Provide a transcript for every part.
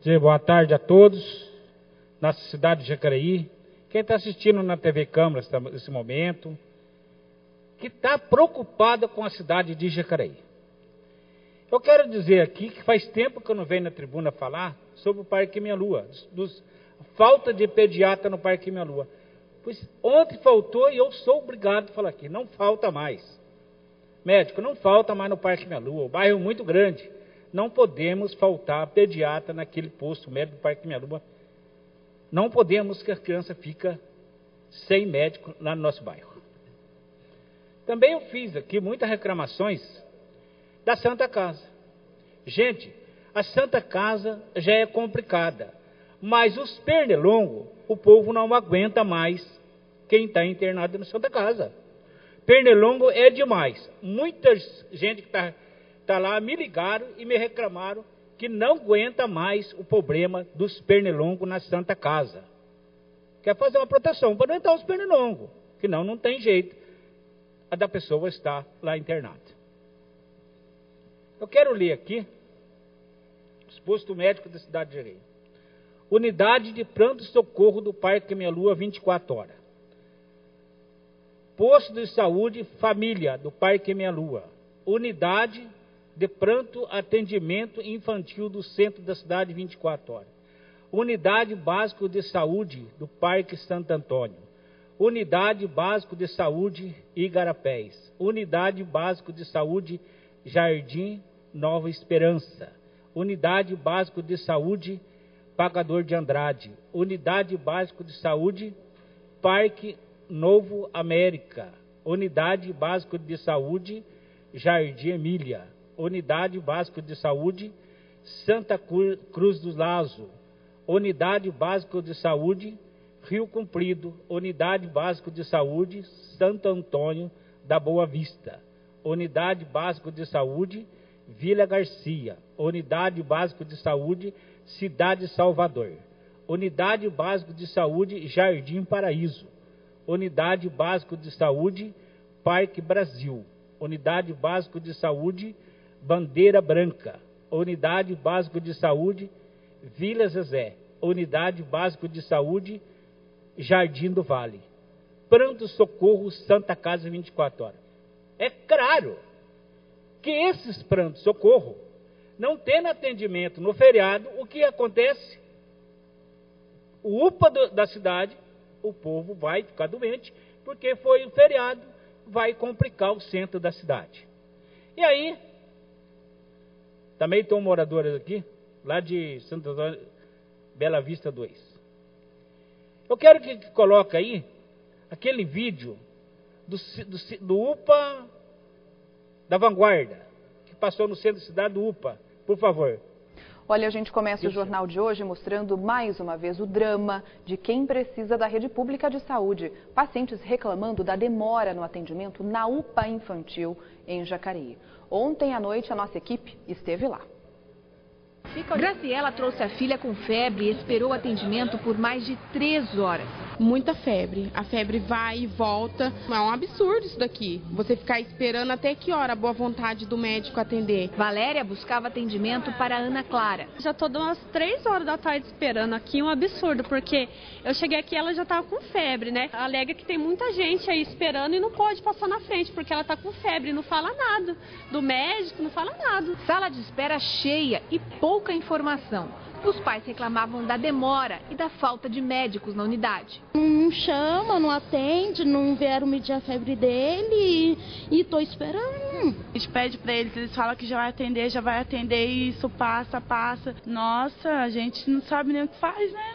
dizer boa tarde a todos, na cidade de Jacareí, quem está assistindo na TV Câmara nesse momento, que está preocupada com a cidade de Jacareí. Eu quero dizer aqui que faz tempo que eu não venho na tribuna falar sobre o Parque Minha Lua, falta de pediatra no Parque Minha Lua. Pois ontem faltou e eu sou obrigado a falar aqui, não falta mais. Médico, não falta mais no Parque Minha Lua, o bairro é muito grande. Não podemos faltar pediatra naquele posto médico do Parque Minha Lua. Não podemos que a criança fica sem médico lá no nosso bairro. Também eu fiz aqui muitas reclamações da Santa Casa. Gente, a Santa Casa já é complicada, mas os pernilongos, o povo não aguenta mais quem está internado na Santa Casa. Pernilongo é demais. Muita gente que está lá me ligaram e me reclamaram que não aguenta mais o problema dos pernilongos na Santa Casa. Quer fazer uma proteção para não entrar os pernilongos, senão não tem jeito a da pessoa estar lá internada. Eu quero ler aqui os postos médicos da cidade de Jacareí. Unidade de pronto-socorro do Parque Minha Lua, 24 horas. Posto de saúde família do Parque Minha Lua. Unidade de pronto atendimento infantil do centro da cidade, 24 horas. Unidade básica de saúde do Parque Santo Antônio. Unidade básica de saúde Igarapés. Unidade básica de saúde Jardim Nova Esperança. Unidade básica de saúde Pagador de Andrade. Unidade básica de saúde Parque Novo América. Unidade básica de saúde Jardim Emília. Unidade básica de saúde Santa Cruz do Lazo. Unidade básica de saúde Rio Comprido. Unidade básica de saúde Santo Antônio da Boa Vista. Unidade básica de saúde Vila Garcia. Unidade básica de saúde Cidade Salvador. Unidade básica de saúde Jardim Paraíso. Unidade básica de saúde Parque Brasil. Unidade básica de saúde Bandeira Branca. Unidade básica de saúde Vila Zezé. Unidade básica de saúde Jardim do Vale. Pronto-socorro Santa Casa, 24 horas. É claro que esses pronto-socorro não tendo atendimento no feriado, o que acontece? O UPA da cidade, o povo vai ficar doente, porque foi o feriado, vai complicar o centro da cidade. E aí, também estão moradores aqui, lá de Santo Antônio, Bela Vista 2. Eu quero que coloque aí aquele vídeo do UPA da Vanguarda, que passou no centro da cidade do UPA, por favor. Olha, a gente começa o jornal de hoje mostrando mais uma vez o drama de quem precisa da rede pública de saúde. Pacientes reclamando da demora no atendimento na UPA infantil em Jacareí. Ontem à noite a nossa equipe esteve lá. Graciela trouxe a filha com febre e esperou atendimento por mais de 3 horas. Muita febre. A febre vai e volta. É um absurdo isso daqui. Você ficar esperando até que hora a boa vontade do médico atender. Valéria buscava atendimento para a Ana Clara. Já estou umas 3 horas da tarde esperando aqui, um absurdo, porque eu cheguei aqui e ela já estava com febre, né? Alega que tem muita gente aí esperando e não pode passar na frente, porque ela está com febre, não fala nada. Do médico, não fala nada. Sala de espera cheia e pouca informação. Os pais reclamavam da demora e da falta de médicos na unidade. Não chama, não atende, não vieram medir a febre dele e estou esperando. A gente pede para eles falam que já vai atender e isso passa. Nossa, a gente não sabe nem o que faz, né?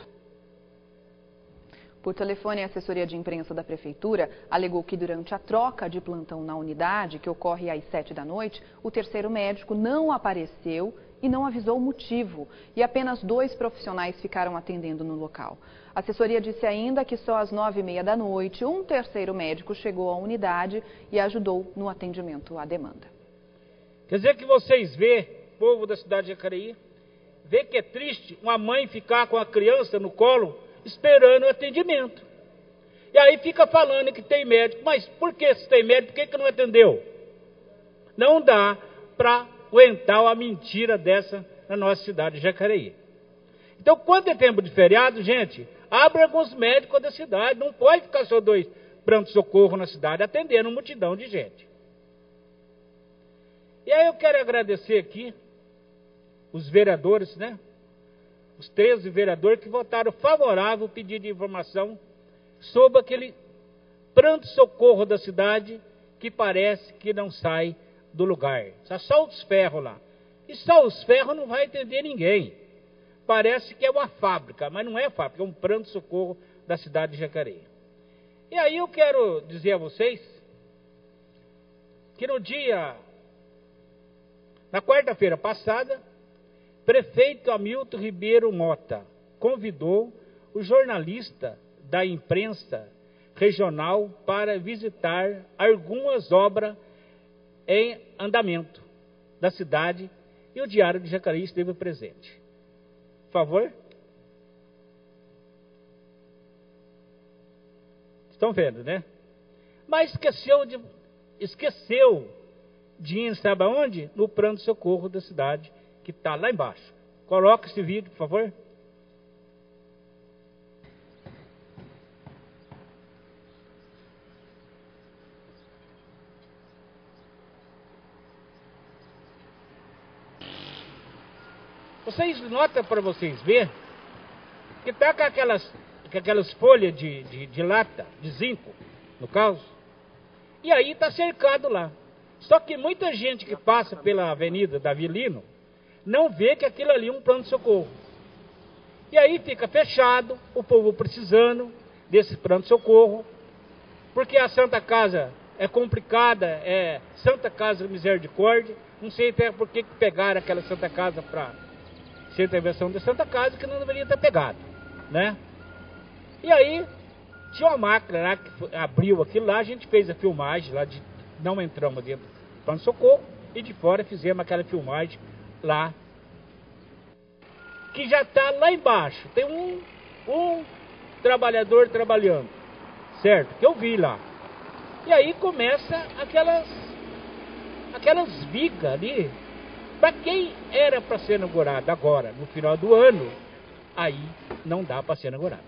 Por telefone, a assessoria de imprensa da prefeitura alegou que durante a troca de plantão na unidade, que ocorre às 7 da noite, o terceiro médico não apareceu e não avisou o motivo, e apenas 2 profissionais ficaram atendendo no local. A assessoria disse ainda que só às 9h30 da noite, um terceiro médico chegou à unidade e ajudou no atendimento à demanda. Quer dizer que vocês vê, povo da cidade de Jacareí, vê que é triste uma mãe ficar com a criança no colo esperando o atendimento. E aí fica falando que tem médico, mas por que se tem médico, por que não atendeu? Não dá para aguentar uma mentira dessa na nossa cidade de Jacareí. Então, quando é tempo de feriado, gente, abre alguns médicos da cidade. Não pode ficar só 2 pronto-socorro na cidade, atendendo uma multidão de gente. E aí eu quero agradecer aqui os vereadores, né? Os 13 vereadores que votaram favorável ao pedido de informação sobre aquele pronto-socorro da cidade que parece que não sai do lugar. Só os ferros lá. E só os ferros não vai atender ninguém. Parece que é uma fábrica, mas não é fábrica, é um pronto-socorro da cidade de Jacareí. E aí eu quero dizer a vocês que na quarta-feira passada, prefeito Hamilton Ribeiro Mota convidou o jornalista da imprensa regional para visitar algumas obras em andamento da cidade e o Diário de Jacareí esteve presente. Por favor. Estão vendo, né? Mas esqueceu de ir, sabe aonde? No pronto-socorro da cidade, que está lá embaixo. Coloca esse vídeo, por favor. Vocês notam para vocês verem que está com aquelas folhas de lata, de zinco, no caso, e aí está cercado lá. Só que muita gente que passa pela avenida Davilino não vê que aquilo ali é um pronto-socorro. E aí fica fechado, o povo precisando desse pronto-socorro, porque a Santa Casa é complicada, é Santa Casa Misericórdia, não sei até por que pegaram aquela Santa Casa para ser intervenção da Santa Casa, que não deveria ter pegado, né? E aí, tinha uma máquina lá que abriu aquilo lá, a gente fez a filmagem lá, não entramos dentro do pronto-socorro, e de fora fizemos aquela filmagem lá, que já está lá embaixo. Tem um trabalhador trabalhando, certo? Que eu vi lá. E aí começa aquelas vigas ali. Para quem era para ser inaugurado agora, no final do ano, aí não dá para ser inaugurado.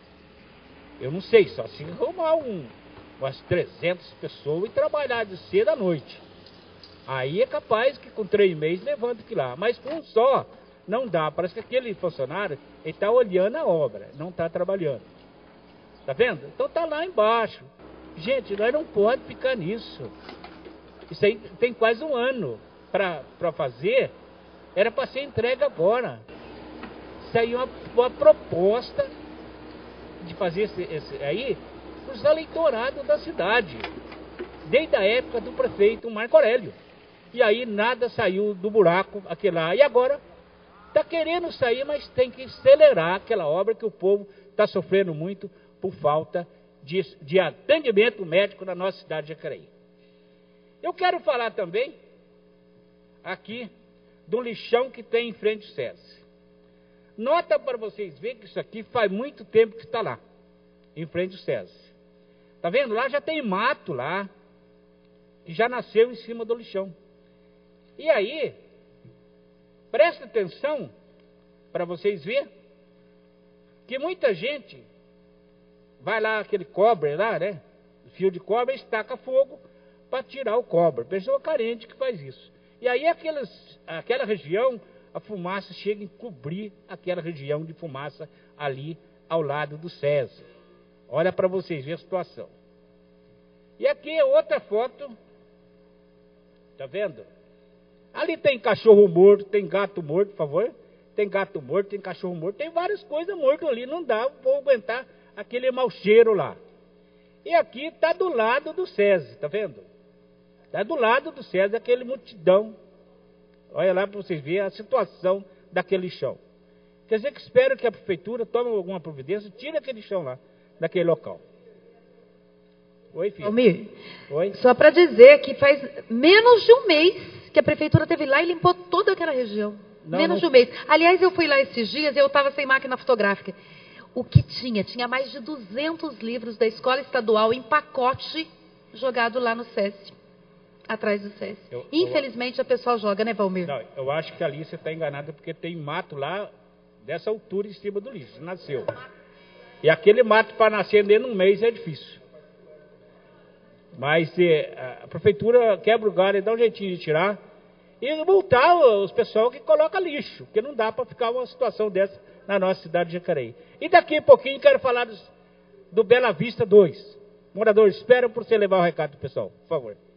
Eu não sei, só se arrumar umas 300 pessoas e trabalhar de cedo à noite. Aí é capaz que com 3 meses levanta aquilo lá. Mas com um só, não dá. Parece que aquele funcionário, ele está olhando a obra, não está trabalhando. Tá vendo? Então está lá embaixo. Gente, nós não pode ficar nisso. Isso aí tem quase um ano para fazer. Era para ser entregue agora. Isso aí é uma proposta de fazer esse aí para os eleitorados da cidade. Desde a época do prefeito Marco Aurélio. E aí nada saiu do buraco aquele lá. E agora está querendo sair, mas tem que acelerar aquela obra que o povo está sofrendo muito por falta de atendimento médico na nossa cidade de Jacareí. Eu quero falar também aqui do lixão que tem em frente ao SESI. Nota para vocês verem que isso aqui faz muito tempo que está lá, em frente ao SESI. Está vendo? Lá já tem mato lá, que já nasceu em cima do lixão. E aí, presta atenção para vocês verem que muita gente vai lá, aquele cobre lá, né? Fio de cobre, estaca fogo para tirar o cobre. Pessoa carente que faz isso. E aí aquela região, a fumaça chega a cobrir aquela região de fumaça ali ao lado do SESI. Olha para vocês verem a situação. E aqui é outra foto. Tá vendo? Ali tem cachorro morto, tem gato morto, por favor. Tem gato morto, tem cachorro morto, tem várias coisas mortas ali. Não dá, vou aguentar aquele mau cheiro lá. E aqui está do lado do SESI, tá vendo? Está do lado do SESI, aquele multidão. Olha lá para vocês verem a situação daquele chão. Quer dizer que espero que a prefeitura tome alguma providência, tire aquele chão lá, daquele local. Oi, filho. Almir, oi? Só para dizer que faz menos de um mês que a prefeitura esteve lá e limpou toda aquela região. Menos de um mês. Aliás, eu fui lá esses dias e eu estava sem máquina fotográfica. O que tinha? Tinha mais de 200 livros da escola estadual em pacote jogado lá no SESI. Atrás do SESI. Infelizmente, a pessoa joga, né, Valmir? Não, eu acho que ali você está enganada porque tem mato lá dessa altura em cima do lixo, nasceu. E aquele mato para nascer dentro de um mês é difícil. Mas a prefeitura quebra o galho e dá um jeitinho de tirar e multar os pessoal que coloca lixo, porque não dá para ficar uma situação dessa na nossa cidade de Jacareí. E daqui a pouquinho quero falar do Bela Vista 2. Moradores, esperam por você levar o recado do pessoal, por favor.